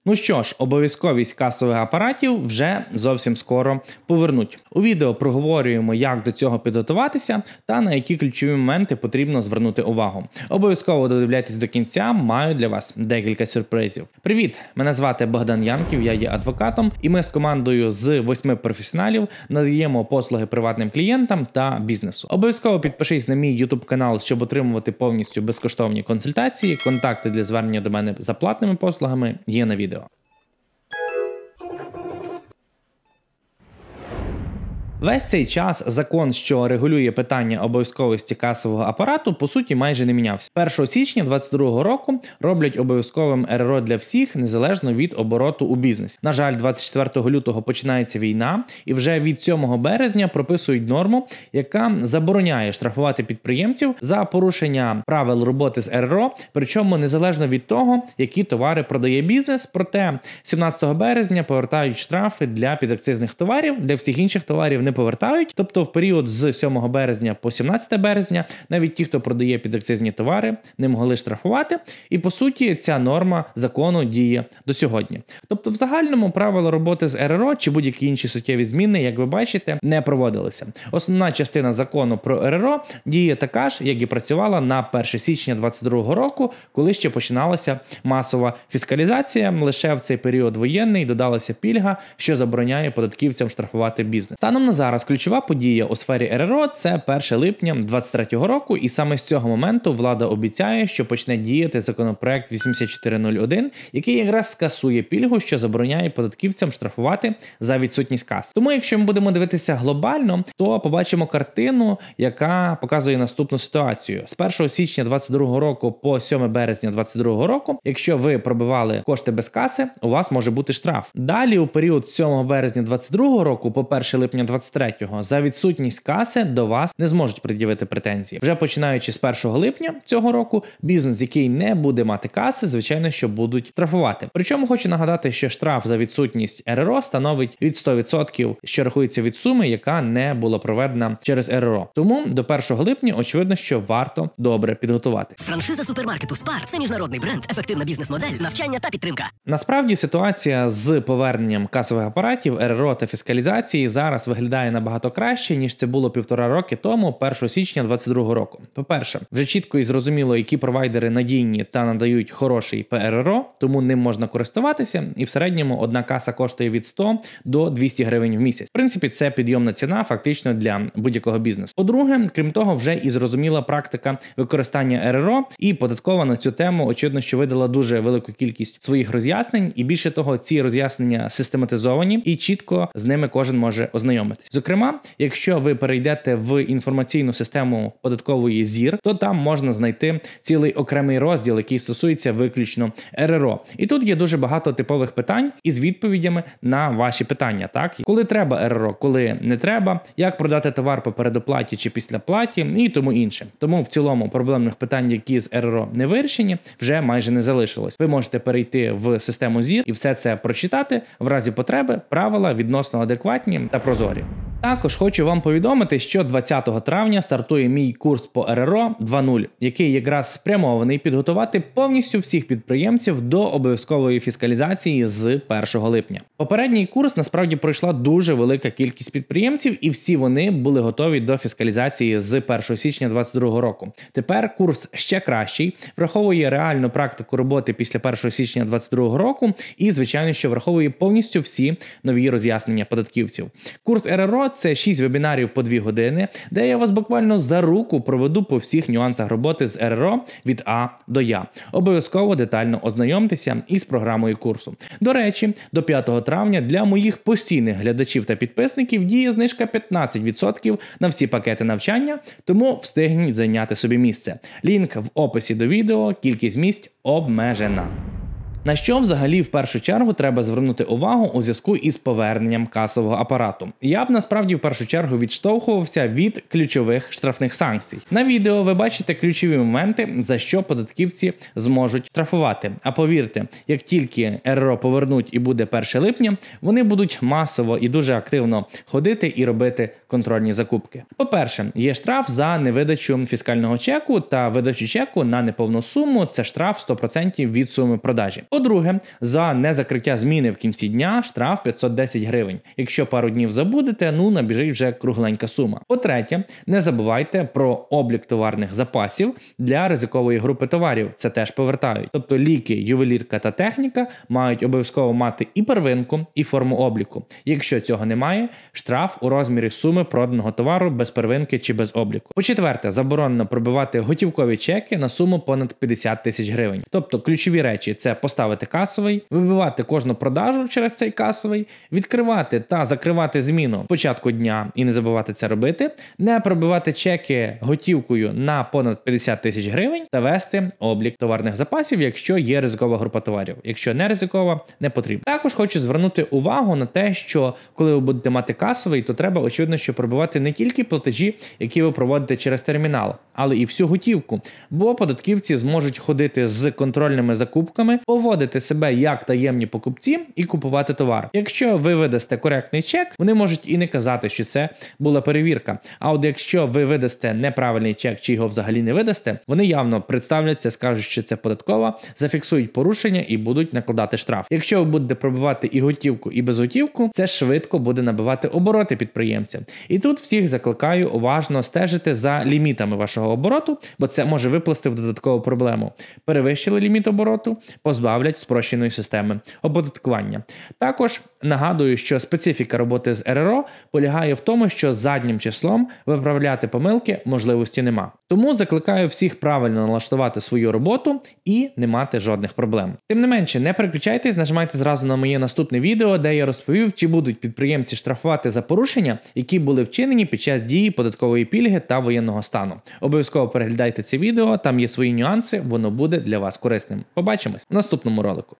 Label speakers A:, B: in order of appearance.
A: Ну що ж, обов'язковість касових апаратів вже зовсім скоро повернуть. У відео проговорюємо, як до цього підготуватися та на які ключові моменти потрібно звернути увагу. Обов'язково додивляйтесь до кінця, маю для вас декілька сюрпризів. Привіт! Мене звати Богдан Янків, я є адвокатом, і ми з командою з 8 професіоналів надаємо послуги приватним клієнтам та бізнесу. Обов'язково підпишись на мій YouTube канал, щоб отримувати повністю безкоштовні консультації. Контакти для звернення до мене за платними послугами є на відео. Весь цей час закон, що регулює питання обов'язковості касового апарату, по суті, майже не мінявся. 1 січня 2022 року роблять обов'язковим РРО для всіх, незалежно від обороту у бізнесі. На жаль, 24 лютого починається війна, і вже від 7 березня прописують норму, яка забороняє штрафувати підприємців за порушення правил роботи з РРО, причому незалежно від того, які товари продає бізнес. Проте 17 березня повертають штрафи для підакцизних товарів, для всіх інших товарів не повертають, тобто в період з 7 березня по 17 березня навіть ті, хто продає підакцизні товари, не могли штрафувати, і по суті ця норма закону діє до сьогодні. Тобто в загальному правила роботи з РРО чи будь-які інші суттєві зміни, як ви бачите, не проводилися. Основна частина закону про РРО діє така ж, як і працювала на 1 січня 2022 року, коли ще починалася масова фіскалізація. Лише в цей період воєнний додалася пільга, що забороняє податківцям штрафувати бізнес. Станом на зараз ключова подія у сфері РРО – це 1 липня 2023 року, і саме з цього моменту влада обіцяє, що почне діяти законопроект 8401, який якраз скасує пільгу, що забороняє податківцям штрафувати за відсутність кас. Тому якщо ми будемо дивитися глобально, то побачимо картину, яка показує наступну ситуацію. З 1 січня 2022 року по 7 березня 2022 року, якщо ви пробивали кошти без каси, у вас може бути штраф. Далі у період з 7 березня 2022 року по 1 липня 2023 за відсутність каси до вас не зможуть пред'явити претензії. Вже починаючи з 1 липня цього року, бізнес, який не буде мати каси, звичайно, що будуть штрафувати. Причому хочу нагадати, що штраф за відсутність РРО становить від 100%, що рахується від суми, яка не була проведена через РРО. Тому до 1 липня очевидно, що варто добре підготувати.
B: Франшиза супермаркету Спар – це міжнародний бренд, ефективна бізнес-модель, навчання та підтримка.
A: Насправді ситуація з поверненням касових апаратів, РРО та фіскалізації зараз виглядає набагато краще, ніж це було 1,5 роки тому, 1 січня 2022 року. По-перше, вже чітко і зрозуміло, які провайдери надійні та надають хороший ПРРО, тому ним можна користуватися, і в середньому одна каса коштує від 100 до 200 гривень в місяць. В принципі, це підйомна ціна фактично для будь-якого бізнесу. По-друге, крім того, вже і зрозуміла практика використання РРО, і податкова на цю тему, очевидно, що видала дуже велику кількість своїх роз'яснень, і більше того, ці роз'яснення систематизовані, і чітко з ними кожен може ознайомитись. Зокрема, якщо ви перейдете в інформаційну систему податкової ЗІР, то там можна знайти цілий окремий розділ, який стосується виключно РРО. І тут є дуже багато типових питань із відповідями на ваші питання. Так? Коли треба РРО, коли не треба, як продати товар по передоплаті чи після платі і тому інше. Тому в цілому проблемних питань, які з РРО не вирішені, вже майже не залишилось. Ви можете перейти в систему ЗІР і все це прочитати. В разі потреби правила відносно адекватні та прозорі. Також хочу вам повідомити, що 20 травня стартує мій курс по РРО 2.0, який якраз спрямований підготувати повністю всіх підприємців до обов'язкової фіскалізації з 1 липня. Попередній курс насправді пройшла дуже велика кількість підприємців, і всі вони були готові до фіскалізації з 1 січня 2022 року. Тепер курс ще кращий, враховує реальну практику роботи після 1 січня 2022 року і, звичайно, що враховує повністю всі нові роз'яснення податківців. Курс РРО – це 6 вебінарів по 2 години, де я вас буквально за руку проведу по всіх нюансах роботи з РРО від А до Я. Обов'язково детально ознайомтеся із програмою курсу. До речі, до 5 травня для моїх постійних глядачів та підписників діє знижка 15% на всі пакети навчання, тому встигніть зайняти собі місце. Лінк в описі до відео, кількість місць обмежена. На що взагалі в першу чергу треба звернути увагу у зв'язку із поверненням касового апарату? Я б насправді в першу чергу відштовхувався від ключових штрафних санкцій. На відео ви бачите ключові моменти, за що податківці зможуть штрафувати. А повірте, як тільки РРО повернуть і буде 1 липня, вони будуть масово і дуже активно ходити і робити контрольні закупки. По-перше, є штраф за невидачу фіскального чеку та видачу чеку на неповну суму – це штраф 100% від суми продажі. По-друге, за незакриття зміни в кінці дня штраф 510 гривень. Якщо пару днів забудете, набіжить вже кругленька сума. По-третє, не забувайте про облік товарних запасів для ризикової групи товарів. Це теж повертають. Тобто ліки, ювелірка та техніка мають обов'язково мати і первинку, і форму обліку. Якщо цього немає, штраф у розмірі суми проданого товару без первинки чи без обліку. По-четверте, заборонено пробивати готівкові чеки на суму понад 50 тисяч гривень. Тобто ключові речі – це поставити касовий, вибивати кожну продажу через цей касовий, відкривати та закривати зміну початку дня і не забувати це робити, не пробивати чеки готівкою на понад 50 тисяч гривень та вести облік товарних запасів, якщо є ризикова група товарів. Якщо не ризикова, не потрібно. Також хочу звернути увагу на те, що коли ви будете мати касовий, то треба, очевидно, що пробивати не тільки платежі, які ви проводите через термінал, але і всю готівку. Бо податківці зможуть ходити з контрольними закупками, поводити себе як таємні покупці і купувати товар. Якщо ви видасте коректний чек, вони можуть і не казати, що це була перевірка. А от якщо ви видасте неправильний чек чи його взагалі не видасте, вони явно представляться, скажуть, що це податкова, зафіксують порушення і будуть накладати штраф. Якщо ви будете пробивати і готівку, і безготівку, це швидко буде набивати обороти підприємця. І тут всіх закликаю уважно стежити за лімітами вашого обороту, бо це може виплисти в додаткову проблему. Перевищили ліміт обороту, позбавлять спрощеної системи оподаткування. Також нагадую, що специфіка роботи з РРО полягає в тому, що заднім числом виправляти помилки можливості нема. Тому закликаю всіх правильно налаштувати свою роботу і не мати жодних проблем. Тим не менше, не переключайтесь, нажимайте зразу на моє наступне відео, де я розповів, чи будуть підприємці штрафувати за порушення, які були вчинені під час дії податкової пільги та воєнного стану. Обов'язково переглядайте це відео, там є свої нюанси, воно буде для вас корисним. Побачимось в наступному ролику.